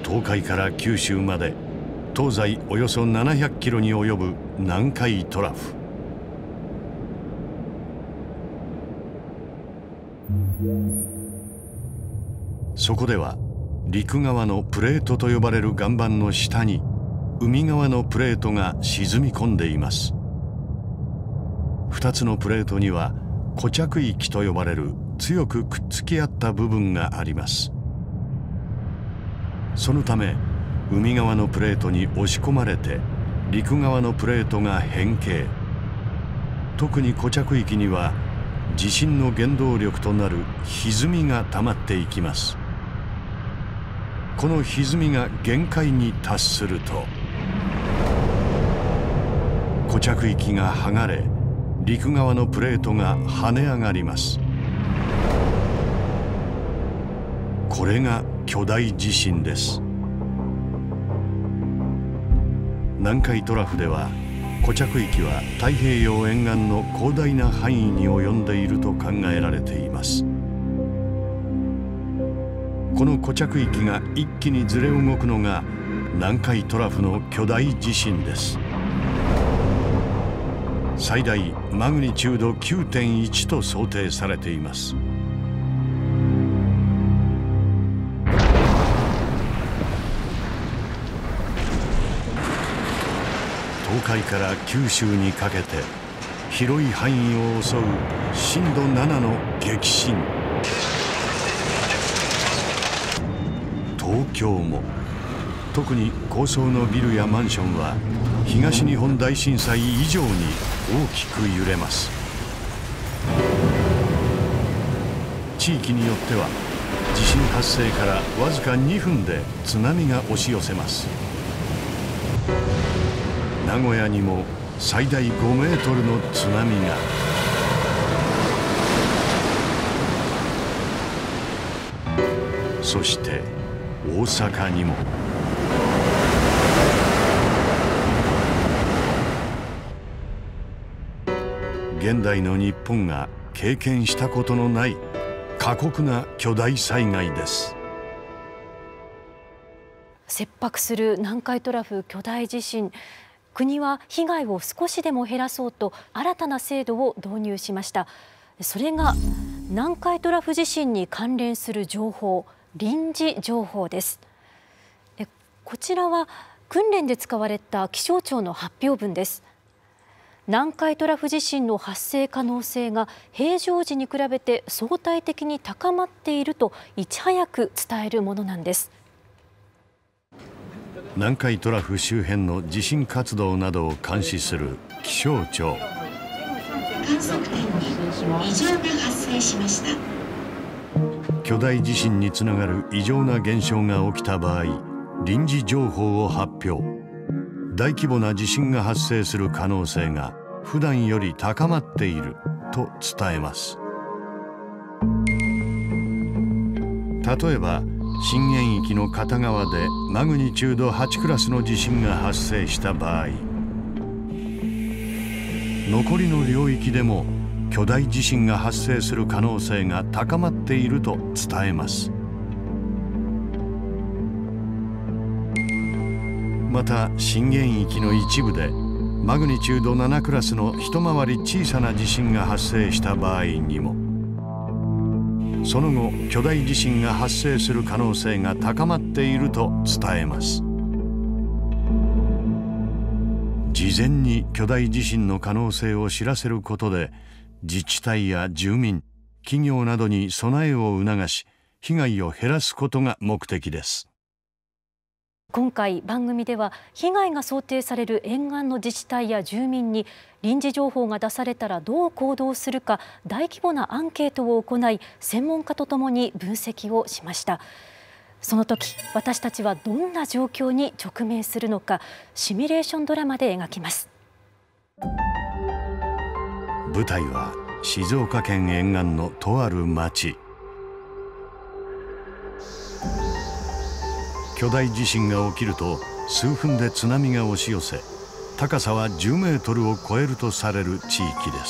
東海から九州まで東西およそ700キロに及ぶ南海トラフ。そこでは陸側のプレートと呼ばれる岩盤の下に海側のプレートが沈み込んでいます。2つのプレートには固着域と呼ばれる強くくっつき合った部分があります。そのため海側のプレートに押し込まれて陸側のプレートが変形。特に固着域には地震の原動力となる歪みが溜まっていきます。この歪みが限界に達すると固着域が剥がれ陸側のプレートが跳ね上がります。これが巨大地震です。南海トラフでは固着域は太平洋沿岸の広大な範囲に及んでいると考えられています。この固着域が一気にずれ動くのが南海トラフの巨大地震です。最大マグニチュード 9.1 と想定されています。東海から九州にかけて広い範囲を襲う震度7の激震。東京も特に高層のビルやマンションは東日本大震災以上に大きく揺れます。地域によっては地震発生からわずか2分で津波が押し寄せます。名古屋にも最大5メートルの津波が。そして大阪にも。現代の日本が経験したことのない過酷な巨大災害です。 切迫する南海トラフ巨大地震。国は被害を少しでも減らそうと新たな制度を導入しました。それが南海トラフ地震に関連する情報、臨時情報です。こちらは訓練で使われた気象庁の発表文です。南海トラフ地震の発生可能性が平常時に比べて相対的に高まっているといち早く伝えるものなんです。 南海トラフ周辺の地震活動などを監視する気象庁。 観測点に異常が発生しました。 巨大地震につながる異常な現象が起きた場合、臨時情報を発表。大規模な地震が発生する可能性が普段より高まっていると伝えます。例えば震源域の片側でマグニチュード8クラスの地震が発生した場合、残りの領域でも巨大地震が発生する可能性が高まっていると伝えます。また震源域の一部でマグニチュード7クラスの一回り小さな地震が発生した場合にも、その後巨大地震が発生する可能性が高まっていると伝えます。事前に巨大地震の可能性を知らせることで、自治体や住民、企業などに備えを促し、被害を減らすことが目的です。 今回番組では被害が想定される沿岸の自治体や住民に臨時情報が出されたらどう行動するか大規模なアンケートを行い、専門家とともに分析をしました。その時私たちはどんな状況に直面するのか、シミュレーションドラマで描きます。 舞台は静岡県沿岸のとある町。巨大地震が起きると数分で津波が押し寄せ、高さは10メートルを超えるとされる地域です。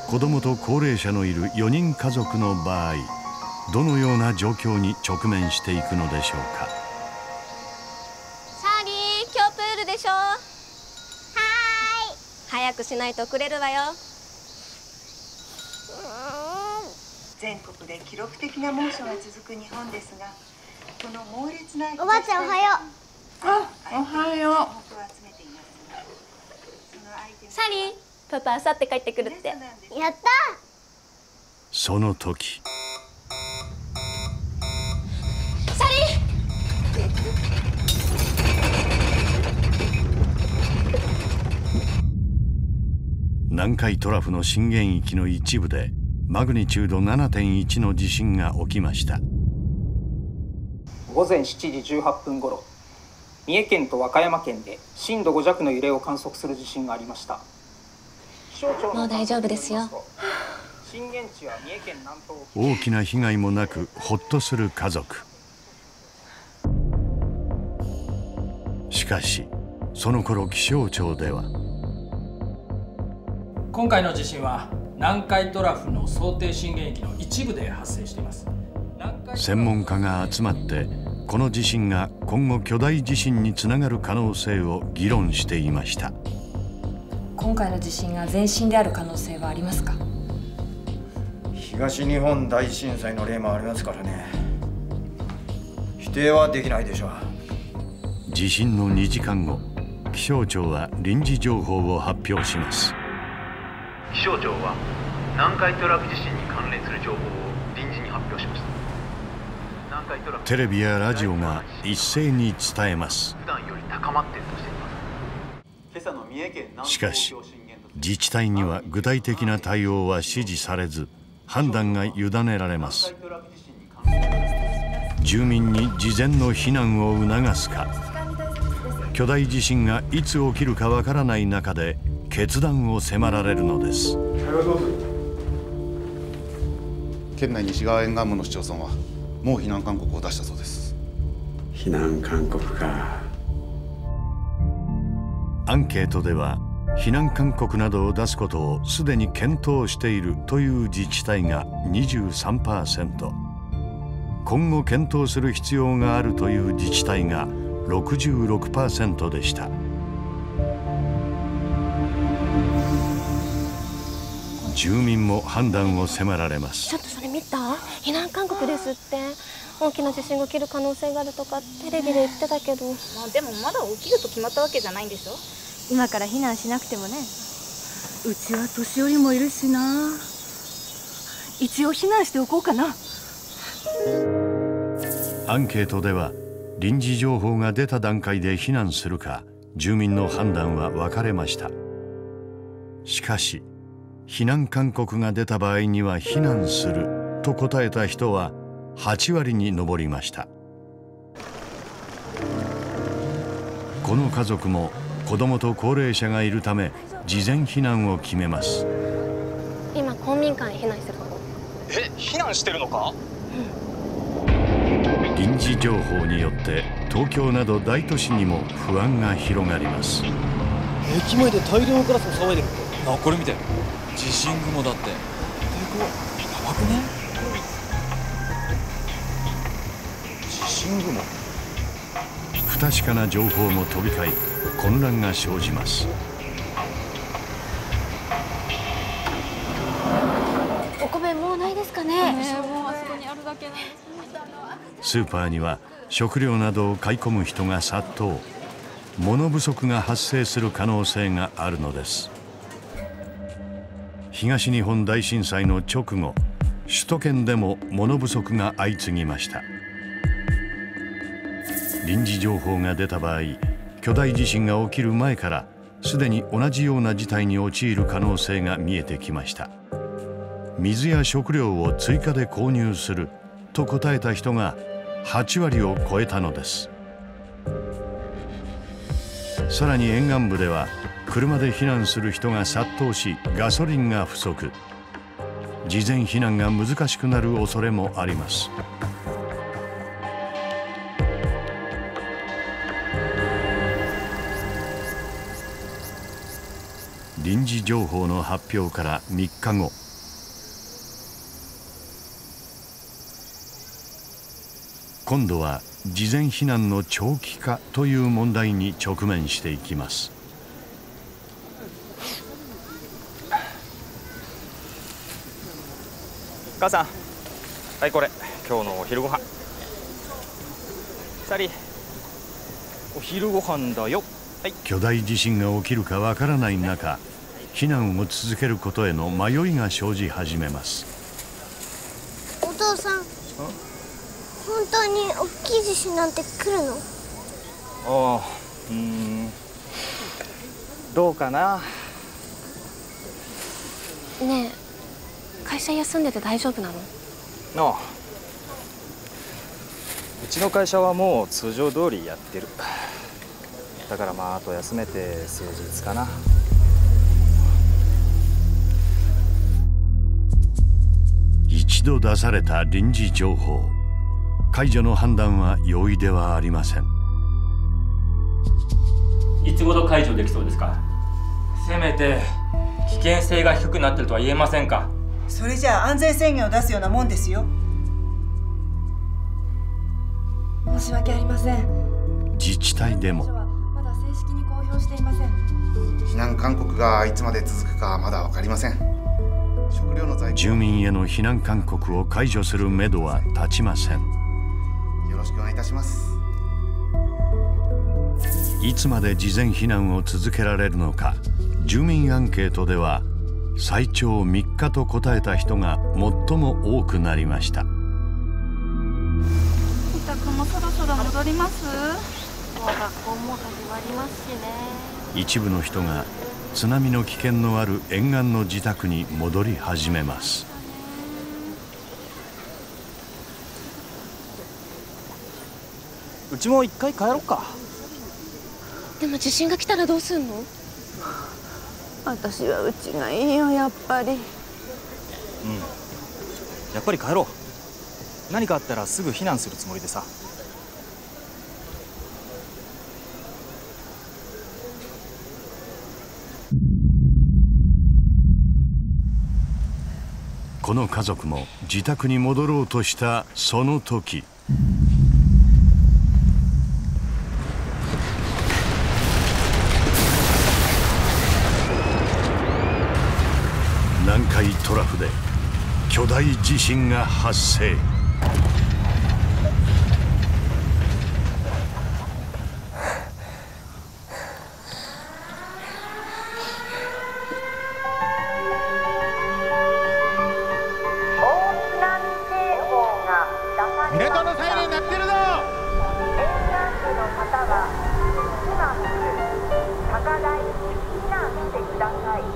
子どもと高齢者のいる4人家族の場合、どのような状況に直面していくのでしょうか。 シャーリー、今日プールでしょ。はーい。早くしないと遅れるわよ。 全国で記録的な猛暑が続く日本ですが、この猛烈なおばあちゃんおはよう。 おはよう。 シャーリー、パパあさって帰ってくるって。やった。 その時、 シャーリー。南海トラフの震源域の一部でマグニチュード 7.1 の地震が起きました。 午前7時18分ごろ、三重県と和歌山県で震度5弱の揺れを観測する地震がありました。 もう大丈夫ですよ。 震源地は三重県南東。 大きな被害もなくほっとする家族。しかしその頃気象庁では、 今回の地震は南海トラフの想定震源域の一部で発生しています。 専門家が集まってこの地震が今後巨大地震につながる可能性を議論していました。 今回の地震が前震である可能性はありますか？ 東日本大震災の例もありますからね。否定はできないでしょう。 地震の2時間後、気象庁は臨時情報を発表します。 気象庁は南海トラフ地震に関連する情報を臨時に発表しました。 テレビやラジオが一斉に伝えます。 普段より高まっているとしています。 しかし自治体には具体的な対応は指示されず、判断が委ねられます。住民に事前の避難を促すか、巨大地震がいつ起きるかわからない中で決断を迫られるのです。 県内西側沿岸部の市町村はもう避難勧告を出したそうです。 避難勧告か。 アンケートでは避難勧告などを出すことをすでに検討しているという自治体が 23%、 今後検討する必要があるという自治体が 66% でした。住民も判断を迫られます。 ちょっとそれ見た？避難勧告ですって。大きな地震が起きる可能性があるとかテレビで言ってたけど、 でもまだ起きると決まったわけじゃないんでしょ。 今から避難しなくてもね。うちは年寄りもいるしな。一応避難しておこうかな。 アンケートでは臨時情報が出た段階で避難するか、住民の判断は分かれました。しかし避難勧告が出た場合には避難すると答えた人は8割に上りました。この家族も子どもと高齢者がいるため事前避難を決めます。 今公民館へ避難してるとこ。 避難してるのか？ 臨時情報によって東京など大都市にも不安が広がります。 駅前で大量のカラスが騒いでるって。 これ見て、地震雲だって。やばくね？ 地震雲？ 不確かな情報も飛び交い混乱が生じます。 お米もうないですかね。 もうあそこにあるだけなんです。 スーパーには食料などを買い込む人が殺到。物不足が発生する可能性があるのです。東日本大震災の直後、首都圏でも物不足が相次ぎました。臨時情報が出た場合、巨大地震が起きる前からすでに同じような事態に陥る可能性が見えてきました。水や食料を追加で購入すると答えた人が8割を超えたのです。さらに沿岸部では車で避難する人が殺到し、ガソリンが不足。事前避難が難しくなる恐れもあります。 臨時情報の発表から3日後、今度は事前避難の長期化という問題に直面していきます。 母さん、はいこれ今日のお昼ご飯。サリー、お昼ご飯だよ。はい。 巨大地震が起きるかわからない中、避難を続けることへの迷いが生じ始めます。 お父さん、本当に大きい地震なんて来るの？ ああ、どうかな。 ねえ、会社休んでて大丈夫なの？ ああ、うちの会社はもう通常通りやってる。だからまああと休めて数日かな。 一度出された臨時情報、解除の判断は容易ではありません。 いつ頃解除できそうですか？ せめて危険性が低くなってるとは言えませんか？ それじゃあ安全宣言を出すようなもんですよ。 申し訳ありません。 自治体でもまだ正式に公表していません。 避難勧告がいつまで続くかまだ分かりません。食料の在庫、 住民への避難勧告を解除するめどは立ちません。 よろしくお願いいたします。 いつまで事前避難を続けられるのか、住民アンケートでは最長3日と答えた人が最も多くなりました。 お宅もそろそろ戻ります？ もう学校も始まりますしね。 一部の人が津波の危険のある沿岸の自宅に戻り始めます。 うちも一回帰ろうか。 でも地震が来たらどうすんの？ 私はうちがいいよ、やっぱり。 やっぱり帰ろう。何かあったらすぐ避難するつもりでさ。 この家族も自宅に戻ろうとしたその時、南海トラフで巨大地震が発生。 港のサイレン鳴ってるぞ。沿岸部の方は今すぐ高台に避難してください。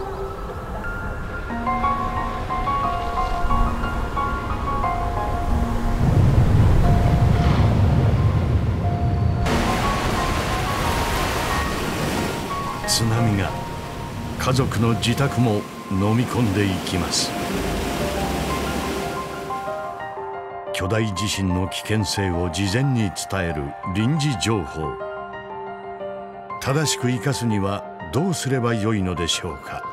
津波が家族の自宅も飲み込んでいきます。巨大地震の危険性を事前に伝える臨時情報。正しく生かすにはどうすればよいのでしょうか。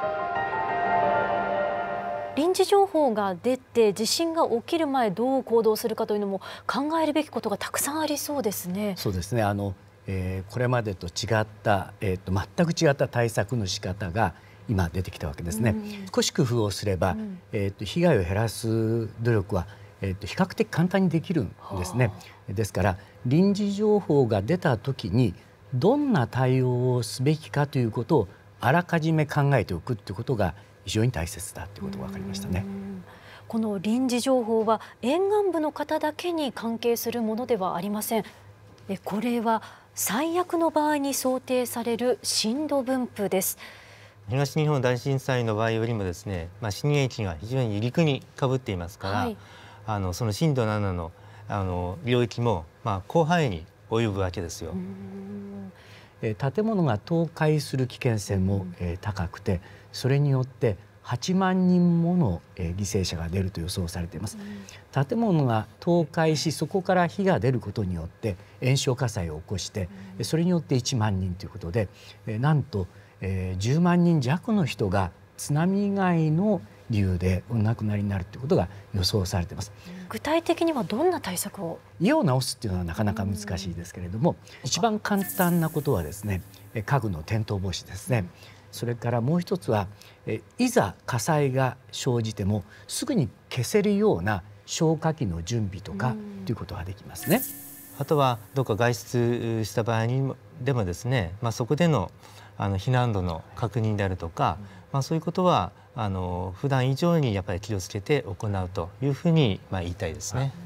臨時情報が出て地震が起きる前どう行動するかというのも考えるべきことがたくさんありそうですね。 そうですね。これまでと違った、全く違った対策の仕方が今出てきたわけですね。少し工夫をすれば、被害を減らす努力は比較的簡単にできるんですね。ですから臨時情報が出た時にどんな対応をすべきかということをあらかじめ考えておくということが非常に大切だということが分かりましたね。 この臨時情報は沿岸部の方だけに関係するものではありません。これは最悪の場合に想定される震度分布です。 東日本大震災の場合よりもですね、震源地が非常に陸にかぶっていますから、はい、その震度7の領域も広範囲に及ぶわけですよ。 建物が倒壊する危険性も高くて、それによって8万人もの犠牲者が出ると予想されています。建物が倒壊し、そこから火が出ることによって延焼火災を起こして、それによって1万人ということで、なんと 10万人弱の人が津波以外の理由でお亡くなりになるということが予想されています。 具体的にはどんな対策を？ 家を直すっていうのはなかなか難しいですけれども、一番簡単なことはですね、家具の転倒防止ですね。それからもう一つはいざ火災が生じてもすぐに消せるような消火器の準備とかということができますね。 あとはどっか外出した場合にでもですね、そこでの避難路の確認であるとか、そういうことは普段以上にやっぱり気をつけて行うというふうに言いたいですね。